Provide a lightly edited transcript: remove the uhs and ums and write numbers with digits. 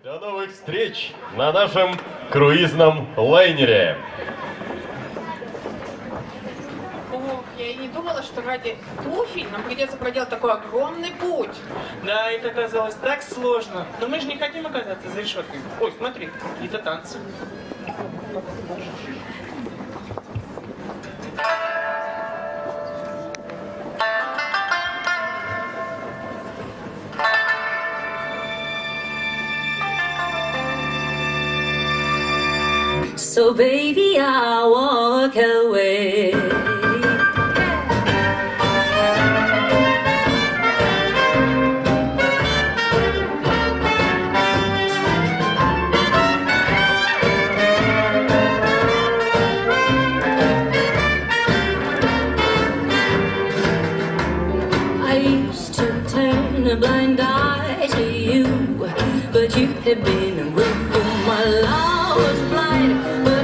До новых встреч на нашем круизном лайнере. Ох, я и не думала, что ради туфель нам придется проделать такой огромный путь. Да, это оказалось так сложно. Но мы же не хотим оказаться за решеткой. Ой, смотри, это танцы. So baby, I walk away. I used to turn a blind eye to you, but you had been a roof for my love was blind. But